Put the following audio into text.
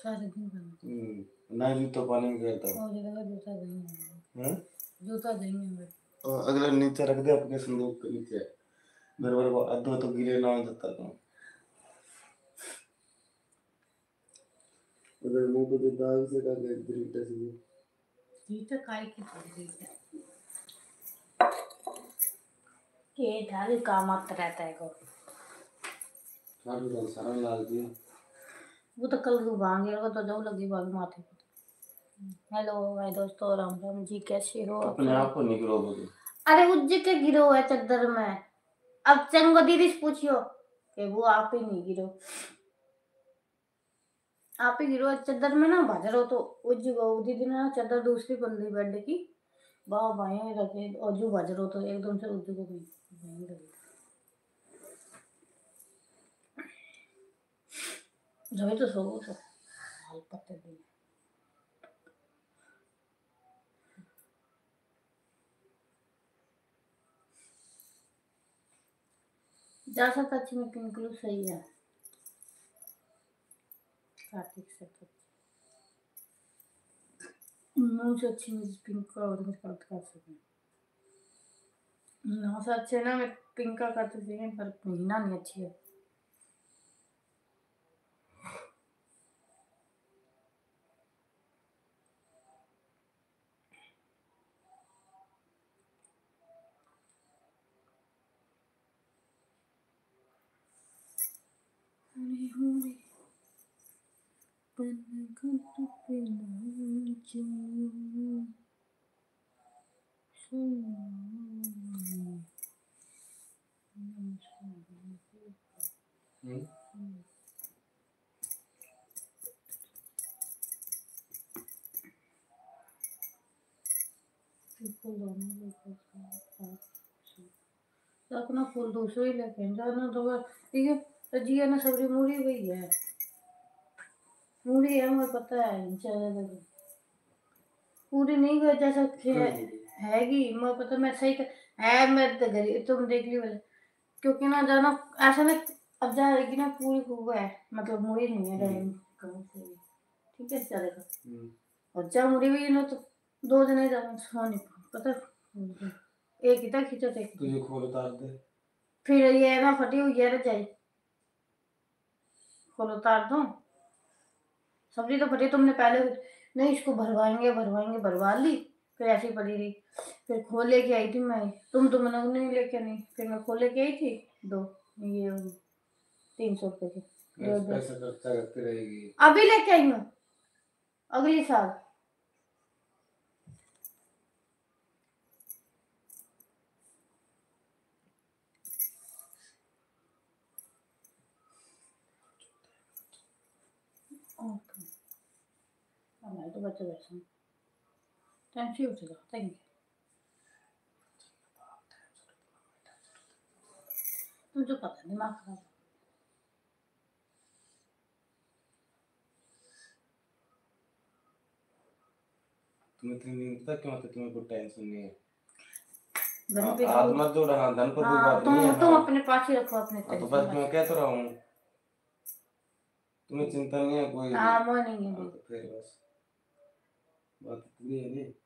सारे दिन बना ना जूता पानी में करता और जगह जूता देंगे हैं जूता देंगे और अगले नीचे रख दे अपने संदूक के नीचे मेरे बार अद्धो तो गिरे ना देता तो उधर मुंह पे दाग से का गए ड्रिट से ड्रिट काय की ड्रिट के ढाल काम आता रहता है को सारा लाल दिया वो तो कल भांगे को तो जाऊ लगी भाभी माथे पे। हेलो भाई दोस्तों राम राम जी कैसे हो अपने आप को नहीं गिरोगे अरे उज्जे के गिरो है चद्दर में अब चंगो दीदी से पूछियो कि वो आप ही नहीं गिरो आप ही गिरो चद्दर में ना बाजरो तो उज्जी वो दीदी ने चद्दर दूसरी बंदी बेड की वाह भाई रखे ओजू बाजरो तो एकदम से उज्जू को नहीं लगी जब तो सो तो हाल पत्ते दी जैसा अच्छी में पिंकलू सही है कार्तिक से तो मुंह से अच्छी में पिंक का और कर सकें नौ से अच्छे ना मैं पिंक का करते थे पर महीना नहीं अच्छी है तो अपना फूल दूसरे ही लेके जाना तो ठीक है तो जिया ना सबरी मूड़ी हुई है मूड़ी है मुझे पता है चलो पूरी नहीं हुई जैसा हैगी मुझे पता मैं सही कर है मैं तो गरीब तुम देख लियो क्योंकि ना जाना ऐसा ना अब जाएगी ना पूरी हुआ है मतलब मूड़ी नहीं है ठीक है चलेगा और जब मुड़ी भी ना तो 2 जने सोने पता एक ही तक खींचो थे तुझे खोल उतार दे फिर ये ना फटी हुई है जाए खोल उतार दो सब्जी तो फटी तुमने पहले नहीं इसको भरवाएंगे भरवा ली फिर ऐसी पड़ी रही फिर खोल लेके आई थी मैं तुम नहीं लेके नहीं फिर मैं खोल लेके आई थी 2 ये 300 रुपए के पैसा खर्चा करती रहेगी अभी लेके आई हूँ अगली साल मैं तो बच्चे बैठा थैंक यू थैंक यू तुझे पता दिमाग खराब तुम्हें इतनी नहीं पता क्यों कि तुम्हें कोई टेंशन नहीं है आत्मा जोड़ा हाँ धन पर कोई बात नहीं है तुम अपने पास ही रखो अपने तो बस मैं कह तो रहा हूँ तुम्हें चिंता नहीं है कोई हाँ वो नहीं है फिर बस बात इतनी है नहीं